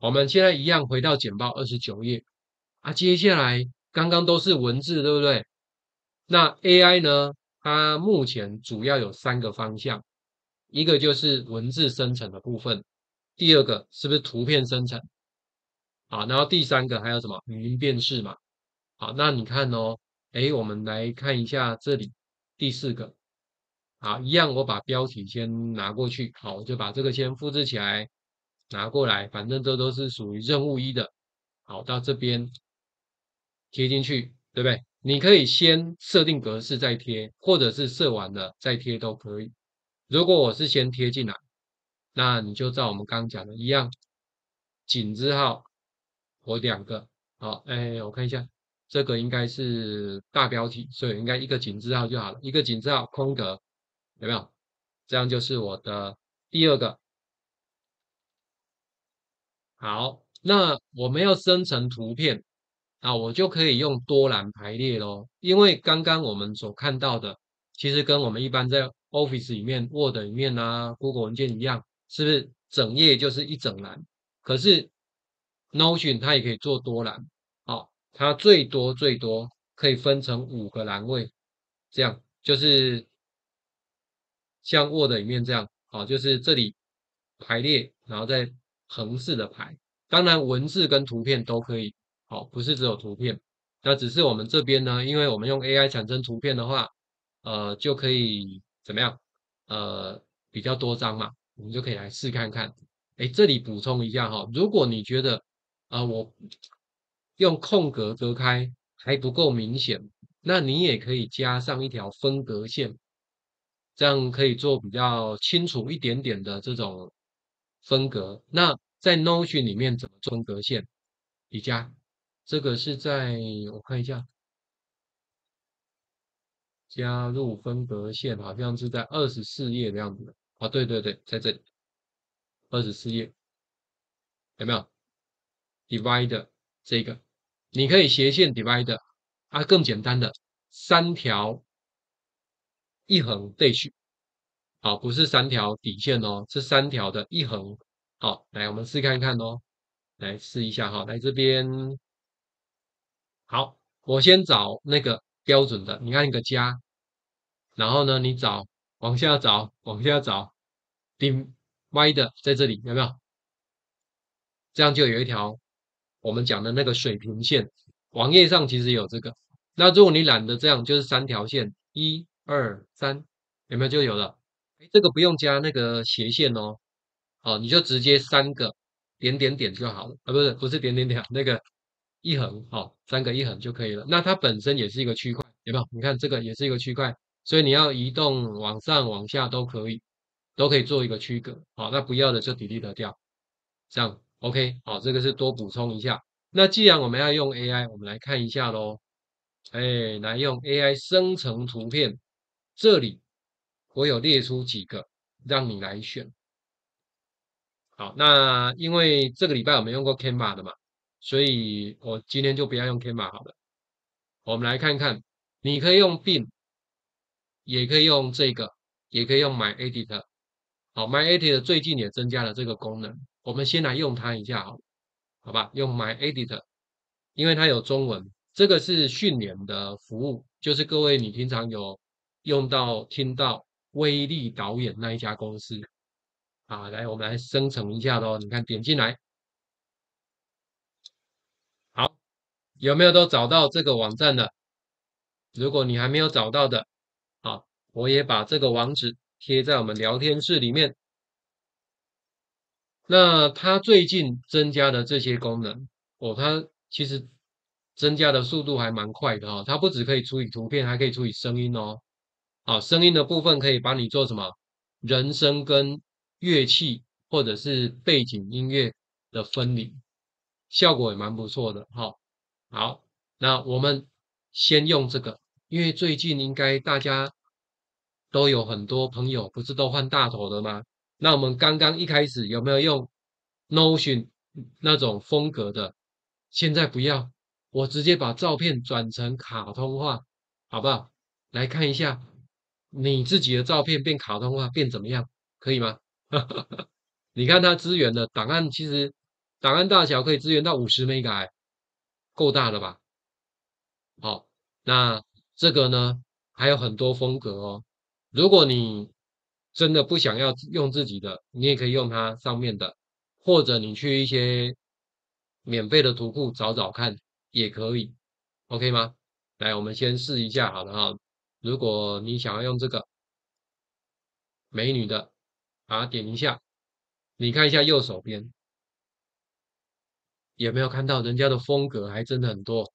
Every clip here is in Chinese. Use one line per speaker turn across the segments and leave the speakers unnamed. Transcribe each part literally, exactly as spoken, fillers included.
我们现在一样回到简报二十九页啊，接下来刚刚都是文字，对不对？那 A I 呢？它目前主要有三个方向，一个就是文字生成的部分，第二个是不是图片生成啊？然后第三个还有什么语音辨识嘛？好，那你看哦，诶，我们来看一下这里第四个，好，一样我把标题先拿过去，好，我就把这个先复制起来，拿过来，反正这都是属于任务一的，好，到这边贴进去，对不对？你可以先设定格式再贴，或者是设完了再贴都可以。如果我是先贴进来，那你就照我们刚刚讲的一样，井字号我两个，好，哎，我看一下，这个应该是大标题，所以应该一个井字号就好了，一个井字号空格，有没有？这样就是我的第二个。好，那我们要生成图片啊，我就可以用多栏排列咯。因为刚刚我们所看到的，其实跟我们一般在 Office 里面、Word 里面啊、Google 文件一样，是不是整页就是一整栏？可是 Notion 它也可以做多栏，好，它最多最多可以分成五个栏位，这样就是像 Word 里面这样，好，就是这里排列，然后再横式的排。当然，文字跟图片都可以，好，不是只有图片。那只是我们这边呢，因为我们用 A I 产生图片的话，呃，就可以怎么样？呃，比较多张嘛，我们就可以来试看看。哎，这里补充一下哈，如果你觉得啊、呃我用空格隔开还不够明显，那你也可以加上一条分隔线，这样可以做比较清楚一点点的这种分隔。那在 Notion 里面怎么做分隔线？底加这个是在我看一下，加入分隔线好像是在二十四页的样子的。啊，对对对，在这里二十四页有没有 divide 这个？你可以斜线 divide 啊，更简单的三条一横 dash 好，不是三条底线哦，是三条的一横。好，来我们试看看哦，来试一下哈，来这边好，我先找那个标准的，你按一个加，然后呢，你找往下找，往下找，顶歪的在这里有没有？这样就有一条我们讲的那个水平线，网页上其实有这个。那如果你懒得这样，就是三条线，一二三，有没有就有了？诶这个不用加那个斜线哦，哦，你就直接三个点点点就好了，啊，不是不是点点点，那个一横，好、哦，三个一横就可以了。那它本身也是一个区块，有没有？你看这个也是一个区块，所以你要移动往上往下都可以，都可以做一个区隔。好、那不要的就 delete 掉，这样 OK。好，这个是多补充一下。那既然我们要用 A I，我们来看一下喽。哎，来用 A I 生成图片，这里我有列出几个让你来选。好，那因为这个礼拜我们用过 Canva 的嘛，所以我今天就不要用 Canva 好了。我们来看看，你可以用 Bing，也可以用这个，也可以用 My Editor。好，My Editor 最近也增加了这个功能，我们先来用它一下好了，好吧？用 My Editor，因为它有中文，这个是训练的服务，就是各位你平常有用到、听到威力导演那一家公司啊，来，我们来生成一下咯。你看，点进来，好。有没有都找到这个网站的？如果你还没有找到的，好，我也把这个网址贴在我们聊天室里面。那它最近增加的这些功能，哦，它其实增加的速度还蛮快的哦。它不只可以处理图片，还可以处理声音哦。好，声音的部分可以帮你做什么？人声跟乐器或者是背景音乐的分离，效果也蛮不错的。好，好，那我们先用这个，因为最近应该大家都有很多朋友不是都换大头的吗？那我们刚刚一开始有没有用 Notion 那种风格的？现在不要，我直接把照片转成卡通化，好不好？来看一下你自己的照片变卡通化变怎么样，可以吗？你看它支援的档案，其实档案大小可以支援到五十 mega， 够大了吧？好，那这个呢还有很多风格哦。如果你真的不想要用自己的，你也可以用它上面的，或者你去一些免费的图库找找看也可以，OK 吗？来，我们先试一下好了哈。如果你想要用这个美女的，把它点一下，你看一下右手边有没有看到人家的风格还真的很多，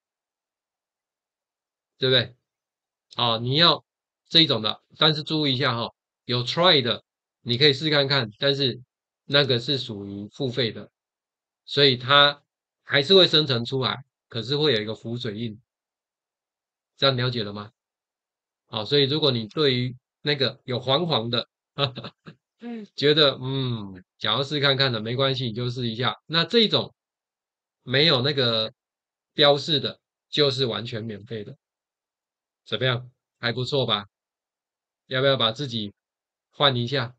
对不对？啊，你要这一种的，但是注意一下哈，有 try 的，你可以试看看，但是那个是属于付费的，所以它还是会生成出来，可是会有一个浮水印，这样了解了吗？好，所以如果你对于那个有黄黄的，觉得嗯想要试看看的，没关系，你就试一下。那这种没有那个标示的，就是完全免费的，怎么样？还不错吧？要不要把自己换一下？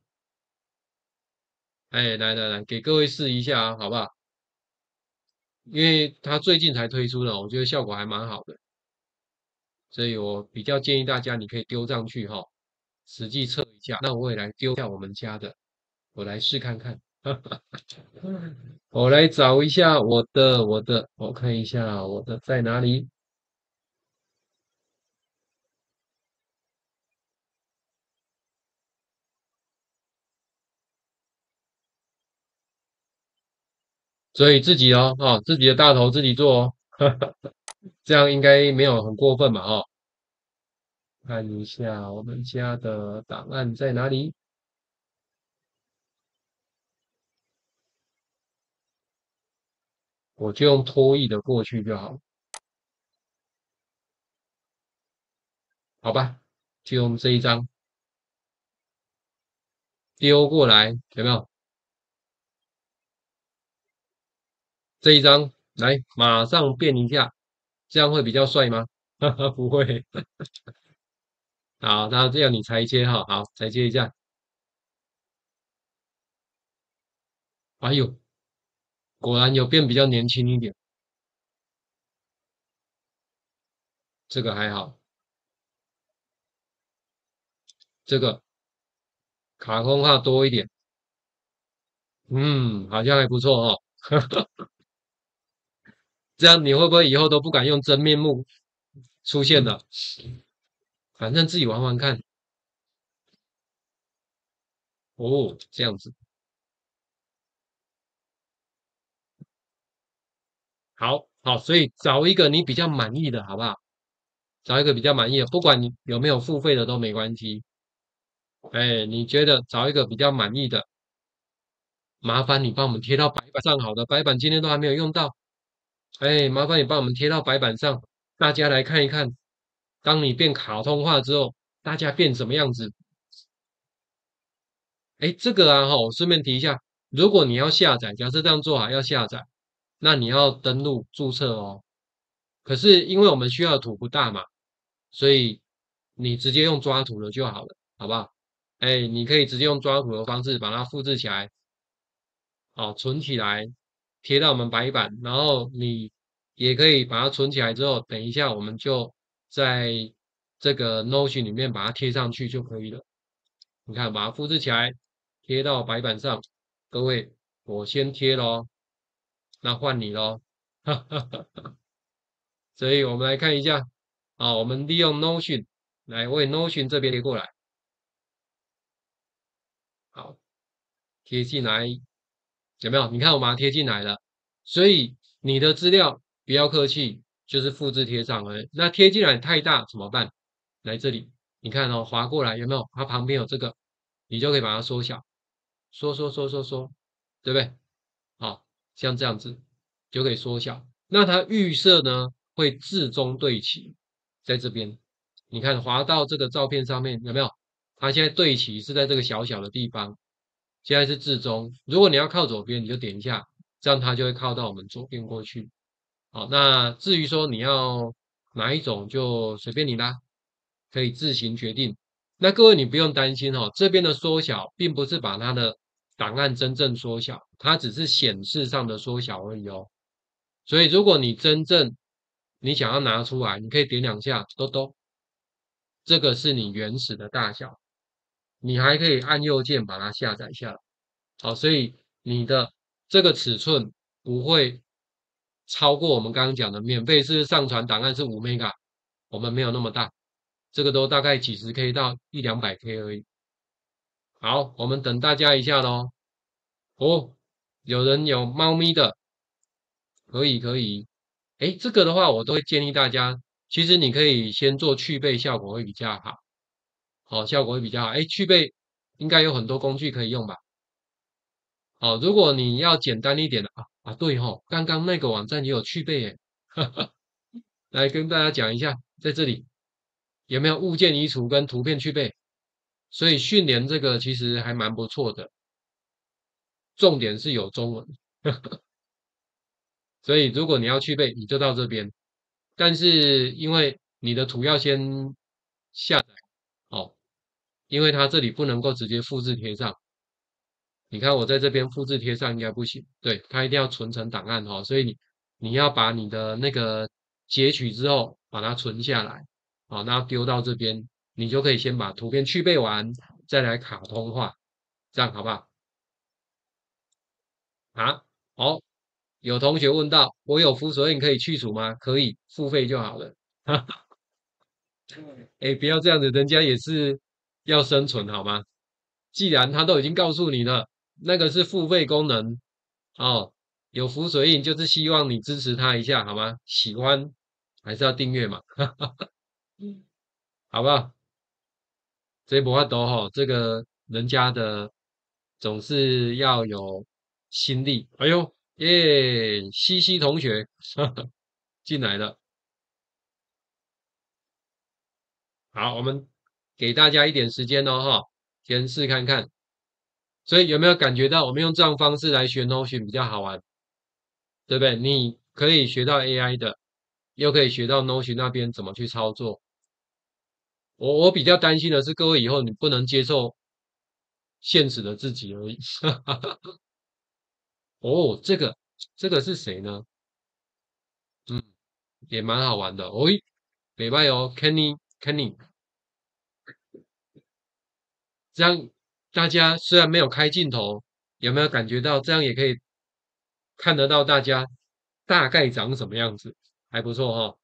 哎，来来来，给各位试一下啊，好不好？因为它最近才推出的，我觉得效果还蛮好的，所以我比较建议大家，你可以丢上去哈，实际测一下。那我也来丢一下我们家的，我来试看看。我来找一下我的，我的，我看一下我的在哪里。所以自己哦，哦，自己的大头自己做哦，这样应该没有很过分嘛，哦。看一下我们家的档案在哪里，我就用拖译的过去就好，好吧？就用这一张丢过来，有没有？这一张来，马上变一下，这样会比较帅吗？哈哈，不会。好，那这样你裁切哈，好，裁切一下。哎呦，果然有变比较年轻一点，这个还好，这个卡通化多一点，嗯，好像还不错哦。这样你会不会以后都不敢用真面目出现了？反正自己玩玩看。哦，这样子，好好，所以找一个你比较满意的，好不好？找一个比较满意的，不管你有没有付费的都没关系。哎，你觉得找一个比较满意的，麻烦你帮我们贴到白板上，好的，白板今天都还没有用到。哎，麻烦你帮我们贴到白板上，大家来看一看。当你变卡通化之后，大家变什么样子？哎，这个啊，哈，我顺便提一下，如果你要下载，假设这样做好要下载，那你要登录注册哦。可是因为我们需要的图不大嘛，所以你直接用抓图的就好了，好不好？哎，你可以直接用抓图的方式把它复制起来，哦，存起来，贴到我们白板，然后你也可以把它存起来之后，等一下我们就在这个 Notion 里面把它贴上去就可以了。你看，把它复制起来，贴到白板上。各位，我先贴咯，那换你咯。所以我们来看一下，啊，我们利用 Notion 来为 Notion 这边贴过来，好，贴进来，有没有？你看我把它贴进来了，所以你的资料不要客气，就是复制贴上而已。那贴进来太大怎么办？来这里，你看哦，滑过来有没有？它旁边有这个，你就可以把它缩小，缩缩缩缩缩，对不对？好，像这样子就可以缩小。那它预设呢会至中对齐，在这边，你看滑到这个照片上面有没有？它现在对齐是在这个小小的地方，现在是至中。如果你要靠左边，你就点一下，这样它就会靠到我们左边过去。好，那至于说你要哪一种，就随便你啦，可以自行决定。那各位你不用担心哦，这边的缩小并不是把它的档案真正缩小，它只是显示上的缩小而已哦。所以如果你真正你想要拿出来，你可以点两下，都都，这个是你原始的大小，你还可以按右键把它下载下来。好，所以你的这个尺寸不会超过我们刚刚讲的免费是上传档案是五 mega，我们没有那么大，这个都大概几十 K 到一两百 K 而已。好，我们等大家一下咯。哦，有人有猫咪的，可以可以。诶，这个的话我都会建议大家，其实你可以先做去背，效果会比较好。好，效果会比较好。诶，去背应该有很多工具可以用吧？好，如果你要简单一点的啊啊，对吼，刚刚那个网站也有去背诶，来跟大家讲一下，在这里有没有物件移除跟图片去背？所以训练这个其实还蛮不错的，重点是有中文。所以如果你要去背，你就到这边。但是因为你的图要先下载哦，因为它这里不能够直接复制贴上。你看我在这边复制贴上应该不行，对，它一定要存成档案哦，所以你你要把你的那个截取之后把它存下来，好，那丢到这边，你就可以先把图片去背完，再来卡通化，这样好不好？啊，好，有同学问到，我有浮水印可以去除吗？可以，付费就好了。哎，不要这样子，人家也是要生存好吗？既然他都已经告诉你了，那个是付费功能哦，有浮水印就是希望你支持他一下好吗？喜欢还是要订阅嘛，好不好？这不法都吼，这个人家的总是要有心力。哎呦耶，西西同学进来了，好，我们给大家一点时间哦哈，先试看看。所以有没有感觉到我们用这样方式来学 Notion 比较好玩，对不对？你可以学到 A I 的，又可以学到 Notion 那边怎么去操作。我我比较担心的是，各位以后你不能接受现实的自己而已。哦，这个这个是谁呢？嗯，也蛮好玩的。哦，礼拜哦，Kenny Kenny，这样大家虽然没有开镜头，有没有感觉到这样也可以看得到大家大概长什么样子？还不错哈、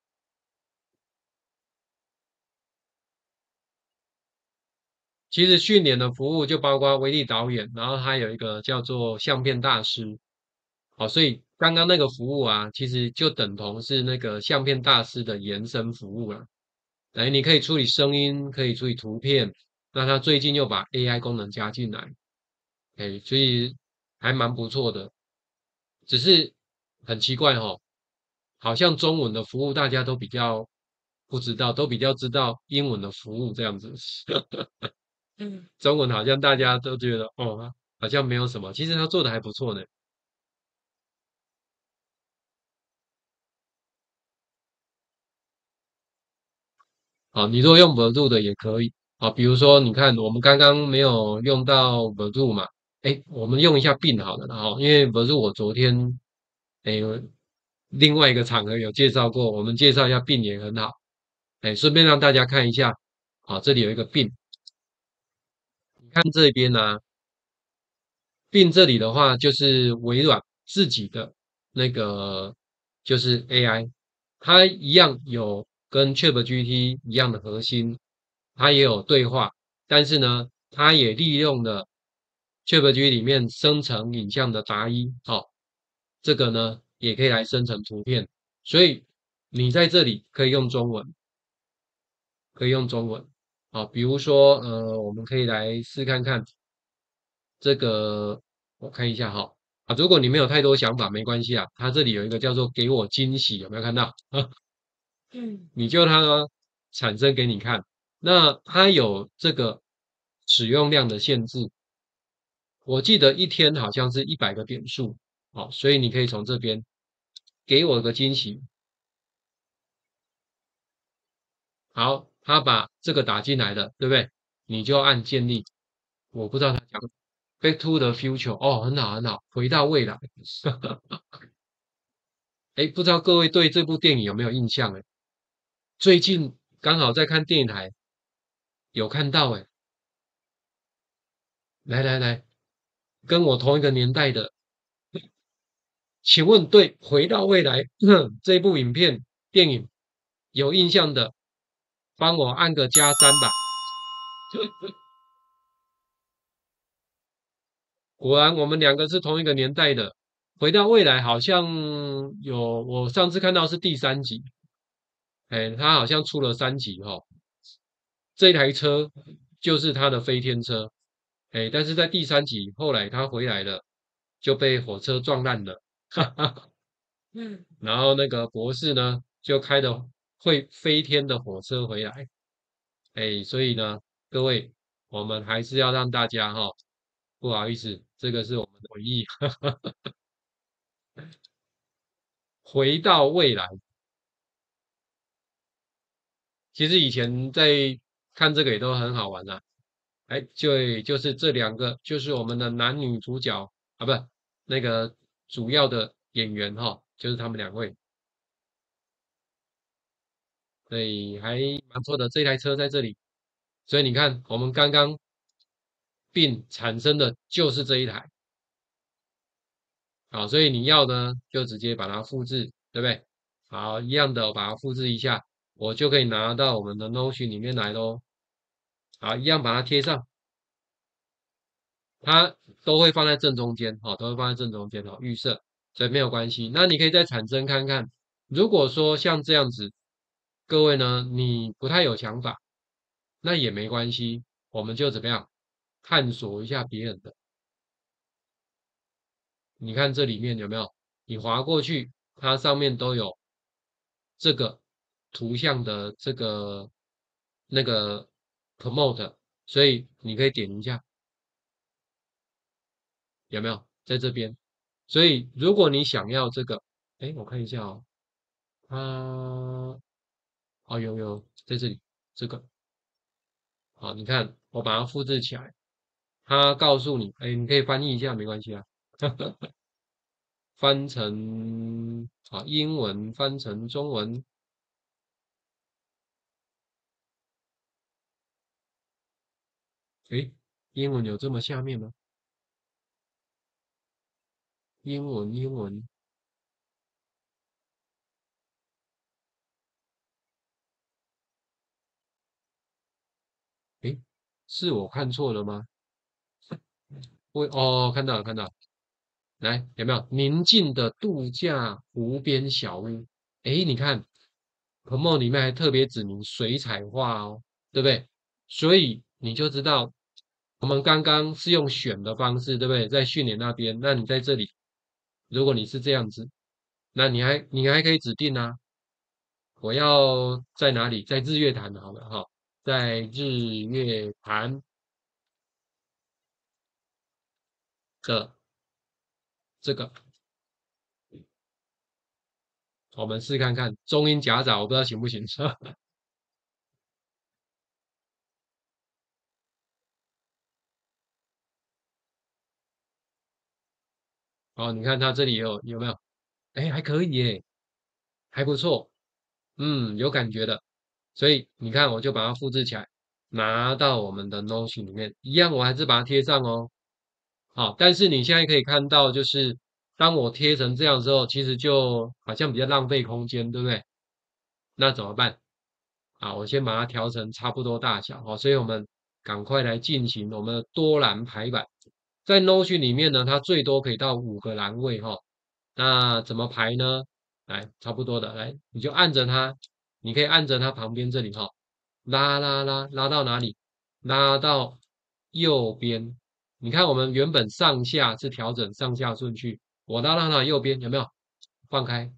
其实训练的服务就包括威力导演，然后还有一个叫做相片大师。好，所以刚刚那个服务啊，其实就等同是那个相片大师的延伸服务了。哎，你可以处理声音，可以处理图片，那他最近又把 A I 功能加进来，哎，所以还蛮不错的。只是很奇怪哈、哦，好像中文的服务大家都比较不知道，都比较知道英文的服务这样子。中文好像大家都觉得哦，好像没有什么，其实他做的还不错呢。好，你如果用 Verdo 的也可以。好，比如说你看我们刚刚没有用到 Verdo 嘛，哎，我们用一下 Bing 好了，然后因为 Verdo 我昨天哎另外一个场合有介绍过，我们介绍一下 Bing 也很好，哎，顺便让大家看一下。好，这里有一个 Bing，你看这边呢、并这里的话就是微软自己的那个就是 A I，它一样有跟 ChatGPT 一样的核心，它也有对话，但是呢，它也利用了 ChatGPT 里面生成影像的答疑，哦，这个呢也可以来生成图片，所以你在这里可以用中文，可以用中文，好，比如说呃，我们可以来试看看这个，我看一下哈。啊，如果你没有太多想法，没关系啊。它这里有一个叫做“给我惊喜”，有没有看到？嗯，你就它产生给你看。那它有这个使用量的限制，我记得一天好像是一百个点数，好，所以你可以从这边给我个惊喜。好，他把这个打进来了，对不对？你就按建立。我不知道他讲。 Back to the Future，哦，很好很好，回到未来。哎，不知道各位对这部电影有没有印象？哎，最近刚好在看电影台，有看到哎，来来来，跟我同一个年代的，请问对《回到未来》这部影片电影有印象的，帮我按个加三吧。果然我们两个是同一个年代的。回到未来好像有，我上次看到是第三集，哎，它好像出了三集哈、哦。这台车就是他的飞天车，哎，但是在第三集后来他回来了，就被火车撞烂了，哈哈。然后那个博士呢，就开的会飞天的火车回来，哎，所以呢，各位，我们还是要让大家哈、不好意思，这个是我们的回忆。回到未来，其实以前在看这个也都很好玩啊。哎，就就是这两个，就是我们的男女主角啊，不，那个主要的演员哈，就是他们两位，所以还蛮不错的。这台车在这里，所以你看，我们刚刚并产生的就是这一台啊，所以你要呢，就直接把它复制，对不对？好，一样的，我把它复制一下，我就可以拿到我们的 Notion 里面来喽。好，一样把它贴上。它都会放在正中间，哈、哦，都会放在正中间，哈、哦，预设，所以没有关系。那你可以再产生看看，如果说像这样子，各位呢，你不太有想法，那也没关系，我们就怎么样，探索一下别人的。你看这里面有没有？你划过去，它上面都有这个图像的这个那个 promote，所以你可以点一下，有没有？在这边。所以如果你想要这个，哎，我看一下哦，它哦有有在这里，这个好，你看我把它复制起来，它告诉你，哎，你可以翻译一下，没关系啊，翻成啊英文，翻成中文，哎，英文有这么下面吗？英文英文，哎，是我看错了吗？我哦，看到了看到了，来有没有宁静的度假湖边小屋？哎，你看 p r o 里面还特别指明水彩画哦，对不对？所以你就知道我们刚刚是用选的方式，对不对？在训练那边，那你在这里，如果你是这样子，那你还你还可以指定啊，我要在哪里？在日月潭好了哈，在日月潭的这个，我们试看看中英夹杂，我不知道行不行。哦，你看它这里有有没有？哎，还可以耶，还不错。嗯，有感觉的，所以你看，我就把它复制起来，拿到我们的 Notion 里面，一样，我还是把它贴上哦。好，但是你现在可以看到，就是当我贴成这样之后，其实就好像比较浪费空间，对不对？那怎么办？啊，我先把它调成差不多大小，好，所以我们赶快来进行我们的多栏排版。在 Notion 里面呢，它最多可以到五个栏位哈。那怎么排呢？来，差不多的，来，你就按着它，你可以按着它旁边这里哈，拉拉拉拉到哪里？拉到右边。你看我们原本上下是调整上下顺序，我拉到它的右边，有没有？放开，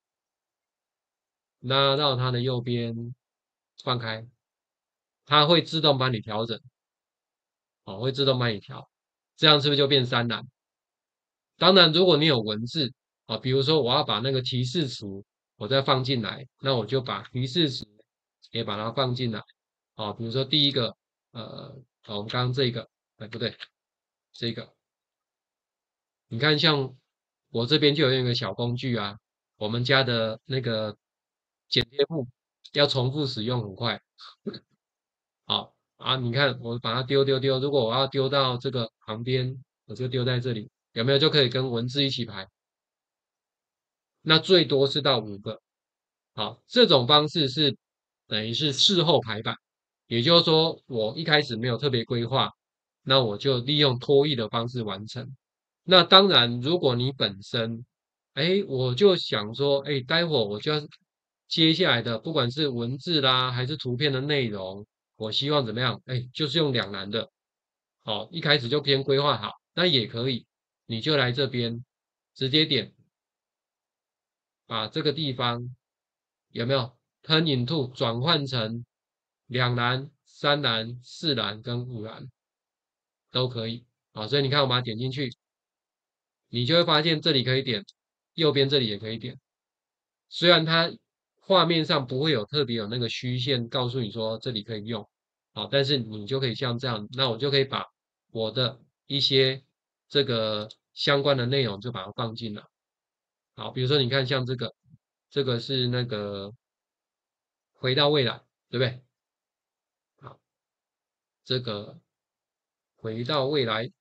拉到它的右边，放开，它会自动帮你调整，哦，会自动帮你调，这样是不是就变三栏？当然，如果你有文字啊，比如说我要把那个提示词我再放进来，那我就把提示词也把它放进来啊。比如说第一个，呃，我们刚刚这个，哎，不对， 这个，你看像我这边就有一个小工具啊，我们家的那个剪贴布要重复使用很快。好啊，你看我把它丢丢丢，如果我要丢到这个旁边，我就丢在这里，有没有就可以跟文字一起排？那最多是到五个。好，这种方式是等于是事后排版，也就是说我一开始没有特别规划，那我就利用拖曳的方式完成。那当然，如果你本身，哎，我就想说，哎，待会儿我就要接下来的，不管是文字啦，还是图片的内容，我希望怎么样？哎，就是用两栏的，好，一开始就先规划好，那也可以，你就来这边直接点，把这个地方有没有 turn into 转换成两栏、三栏、四栏跟五栏都可以，好，所以你看我把它点进去，你就会发现这里可以点，右边这里也可以点。虽然它画面上不会有特别有那个虚线告诉你说这里可以用，好，但是你就可以像这样，那我就可以把我的一些这个相关的内容就把它放进来。好，比如说你看像这个，这个是那个回到未来，对不对？好，这个回到未来，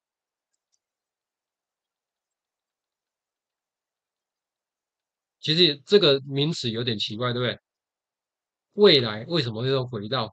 其实这个名词有点奇怪，对不对？未来为什么会说回到？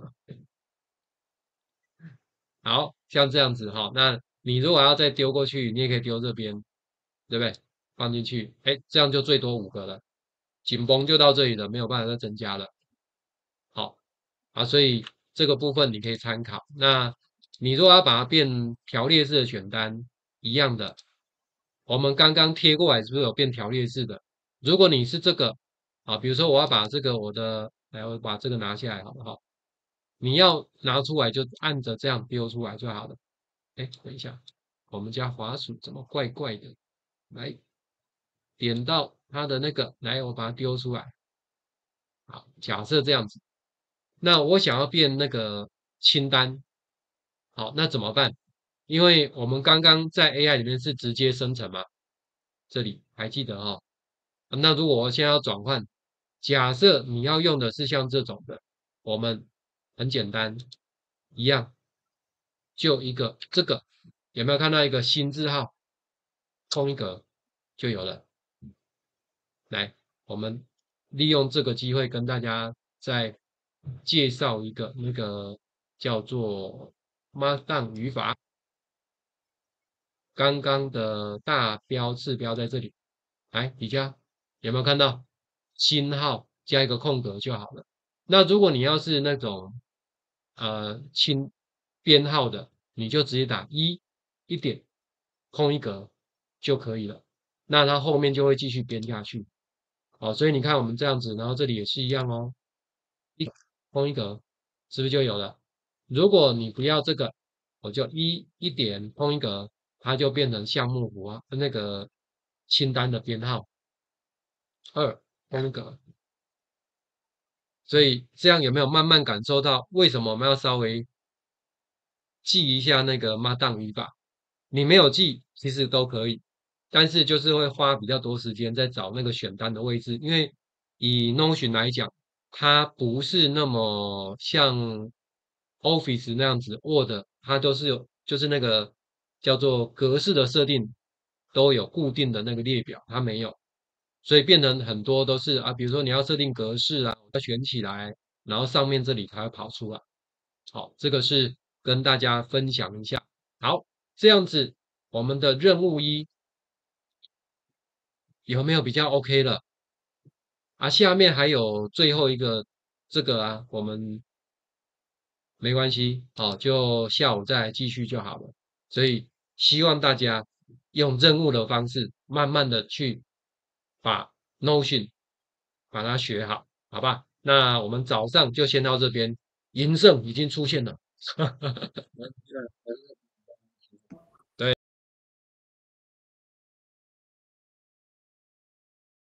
好像这样子哈，那你如果要再丢过去，你也可以丢这边，对不对？放进去，哎，这样就最多五个了，紧绷就到这里了，没有办法再增加了。好啊，所以这个部分你可以参考。那你如果要把它变条列式的选单，一样的，我们刚刚贴过来是不是有变条列式的？如果你是这个啊，比如说我要把这个我的，来我把这个拿下来好不好？你要拿出来就按着这样丢出来就好了。哎，等一下，我们家滑鼠怎么怪怪的？来，点到它的那个，来，我把它丢出来。好，假设这样子，那我想要变那个清单，好，那怎么办？因为我们刚刚在 A I 里面是直接生成嘛，这里还记得哦。那如果我现在要转换，假设你要用的是像这种的，我们很简单，一样，就一个这个，有没有看到一个新字号？空一格就有了。来，我们利用这个机会跟大家再介绍一个那个叫做 Markdown 语法。刚刚的大标次标在这里，来底下有没有看到星号加一个空格就好了？那如果你要是那种呃清编号的，你就直接打一一点空一格就可以了。那它后面就会继续编下去。好，所以你看我们这样子，然后这里也是一样哦，一空一格是不是就有了？如果你不要这个，我就一一点空一格，它就变成项目符啊，那个清单的编号二空一格。所以这样有没有慢慢感受到为什么我们要稍微记一下那个 Markdown 语法？你没有记，其实都可以，但是就是会花比较多时间在找那个选单的位置，因为以 Notion 来讲，它不是那么像 Office 那样子，Word 它都是有，就是那个叫做格式的设定都有固定的那个列表，它没有，所以变成很多都是啊，比如说你要设定格式啊，要选起来，然后上面这里才会跑出来。好，这个是跟大家分享一下。好，这样子我们的任务一有没有比较 OK 了？啊，下面还有最后一个这个啊，我们没关系，好，就下午再来继续就好了。所以希望大家用任务的方式，慢慢的去把 Notion 把它学好，好吧？那我们早上就先到这边，银盛已经出现了。